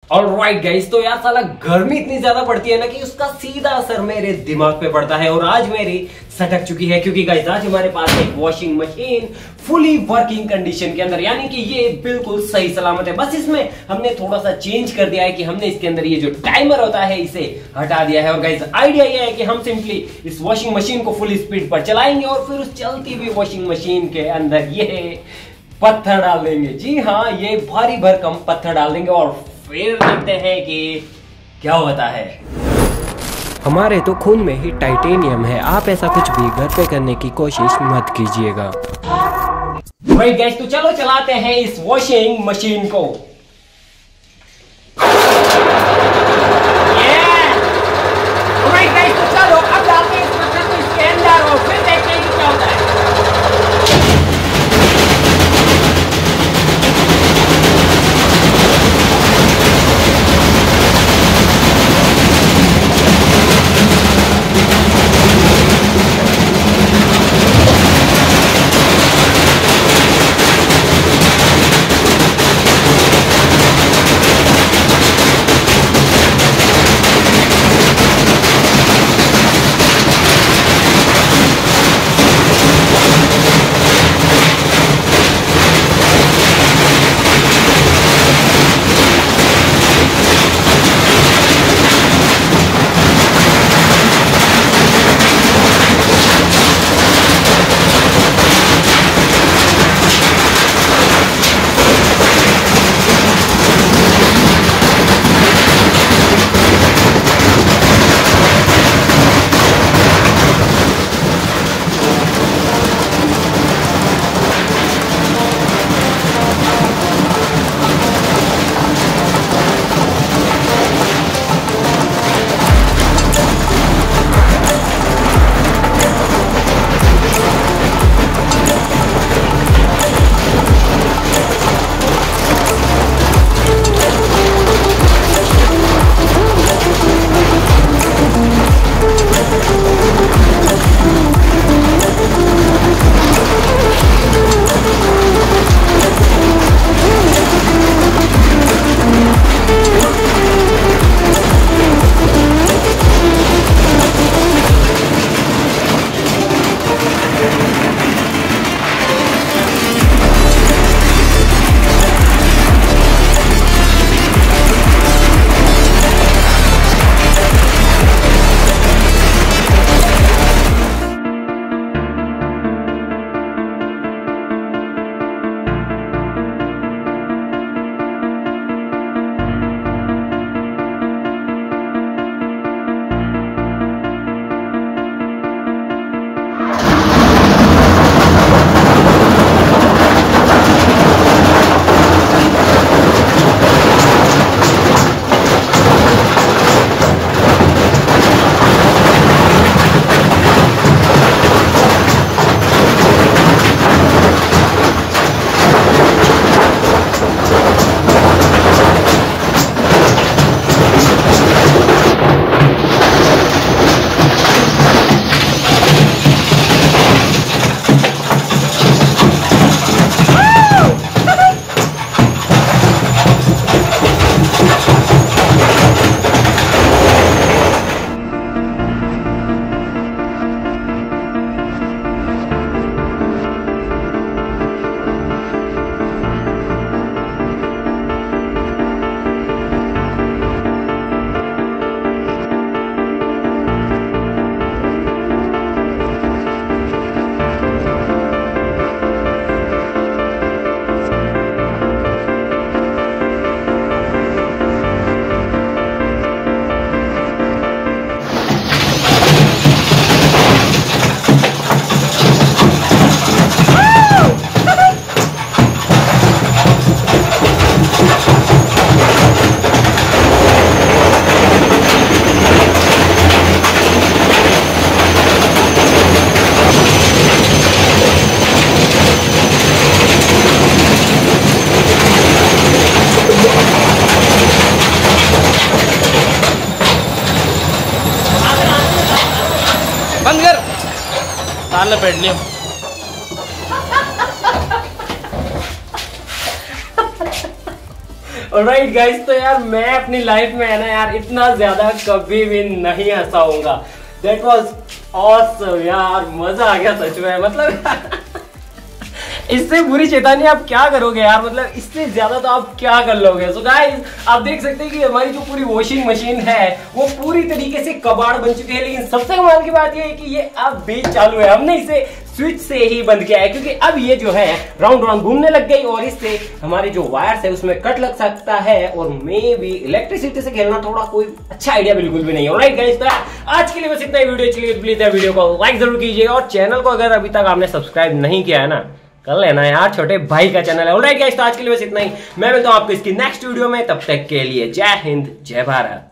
Alright guys, तो यार साला गर्मी इतनी ज्यादा पड़ती है ना कि उसका सीधा असर मेरे दिमाग पे पड़ता है। और आज मेरी सटक चुकी है क्योंकि गाइस आज हमारे पास एक washing machine fully working condition के अंदर, यानी कि ये बिल्कुल सही सलामत है। बस इसमें हमने थोड़ा सा चेंज कर दिया है कि हमने इसके अंदर ये जो टाइमर होता है इसे हटा दिया है। और गाइस आइडिया ये है कि हम सिंपली इस वॉशिंग मशीन को फुल स्पीड पर चलाएंगे और फिर उस चलती हुई वॉशिंग मशीन के अंदर ये पत्थर डाल देंगे। जी हाँ, ये भारी भरकम पत्थर डाल देंगे और फिर देखते हैं कि क्या होता है। हमारे तो खून में ही टाइटेनियम है, आप ऐसा कुछ भी घर पे करने की कोशिश मत कीजिएगा। भाई गैस, तो चलो चलाते हैं इस वॉशिंग मशीन को। तो चलो अब डालते हैं इस पत्थर को इसके अंदर और फिर देखते हैं कि क्या होता है। तार लपेट लियो। ऑलराइट गाइस, तो यार मैं अपनी लाइफ में है ना यार इतना ज्यादा कभी भी नहीं हंसा होऊंगा। दैट वाज ऑसम यार, मजा आ गया सच में। मतलब इससे बुरी शैतानी आप क्या करोगे यार, मतलब इससे ज्यादा तो आप क्या कर लोगे। सो गाइस, आप देख सकते हैं कि हमारी जो पूरी वॉशिंग मशीन है वो पूरी तरीके से कबाड़ बन चुकी है। लेकिन सबसे कमाल की बात ये है कि ये अब भी चालू है। हमने इसे स्विच से ही बंद किया है क्योंकि अब ये जो है राउंड राउंड घूमने लग गई और इससे हमारे जो वायर्स है उसमें कट लग सकता है और मे भी इलेक्ट्रिसिटी से खेलना थोड़ा कोई अच्छा आइडिया बिल्कुल भी नहीं है। ऑलराइट गाइस, तो आज के लिए बस इतना ही। वीडियो चलिए प्लीज वीडियो को लाइक जरूर कीजिए और चैनल को अगर अभी तक आपने सब्सक्राइब नहीं किया है ना, कर लेना यार, छोटे भाई का चैनल है। ऑलराइट गाइस, तो आज के लिए बस इतना ही। मैं मिलता हूं आपको इसकी नेक्स्ट वीडियो में, तब तक के लिए जय हिंद जय भारत।